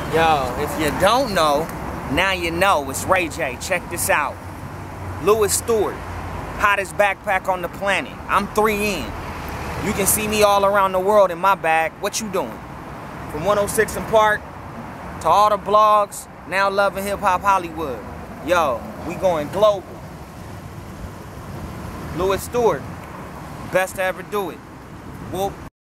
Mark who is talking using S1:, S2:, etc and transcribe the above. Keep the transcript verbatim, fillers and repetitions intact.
S1: Yo, if you don't know, now you know. It's Ray J. Check this out. Louis Stewart, hottest backpack on the planet. I'm three in. You can see me all around the world in my bag. What you doing? From one oh six and Park to all the blogs, now Love and Hip Hop Hollywood. Yo, we going global. Louis Stewart, best to ever do it. Whoop.